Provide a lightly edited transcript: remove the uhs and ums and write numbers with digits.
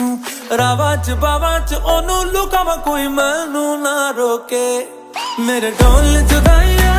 रावां च बावां च ओनू लुकावां कोई मैनू ना रोके मेरे ढोल जुदाइयां